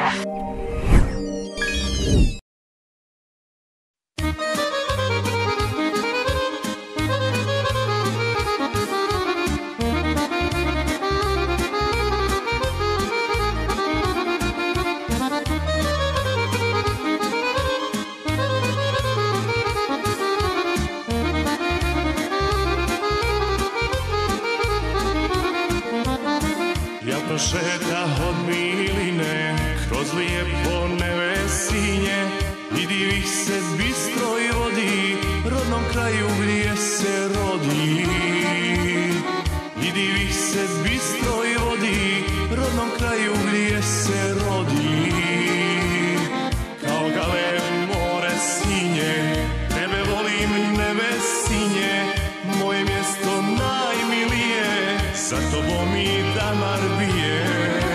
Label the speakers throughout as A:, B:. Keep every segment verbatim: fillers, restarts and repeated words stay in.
A: Prošeta od miline kroz lijepo Nevesinje i divih se bistroj vodi rodnom kraju gdje se rodi. I divih se bistroj vodi rodnom kraju gdje se rodi. Kao gale more sinje, tebe volim Nevesinje, moje mjesto najmilije, za tobom i damar bije.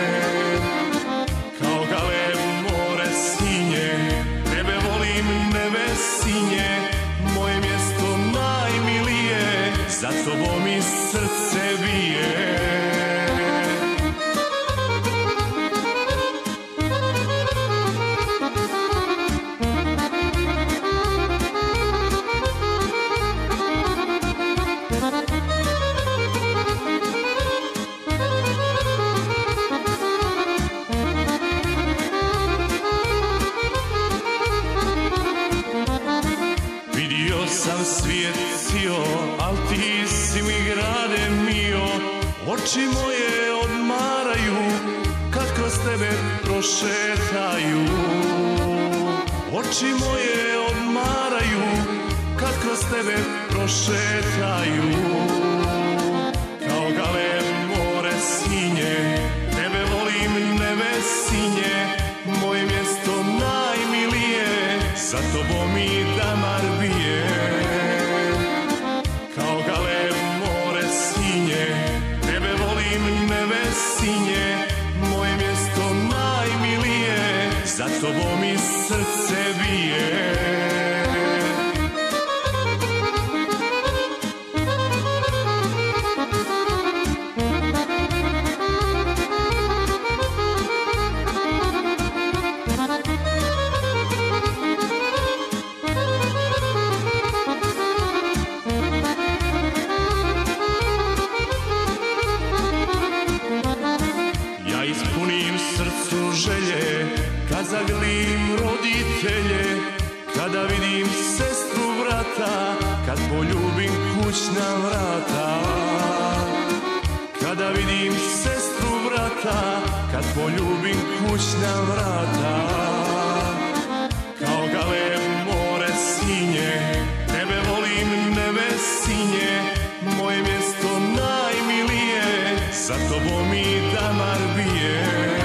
A: Kao gale more sinje, tebe volim Nevesinje, moje mjesto najmilije, za tobom i srce bije. Vidio sam svijet cio, al ti si mi grade mio, oči moje odmaraju kad kroz tebe prošetaju. Oči moje odmaraju kad kroz tebe prošetaju. Kao gale more sinje, tebe volim Nevesinje, moje mjesto najmilije, za tobom i damar bije. Kao gale more sinje, tebe volim Nevesinje, moje mjesto najmilije, za tobom i srce bije. Ispunim srcu želje kad zaglim roditelje, kada vidim sestru brata, kad poljubim kućna vrata. Kada vidim sestru brata, kad poljubim kućna vrata. Kao gale more sinje, tebe volim Nevesinje, moje mjesto najmilije, za tobom i damar bije.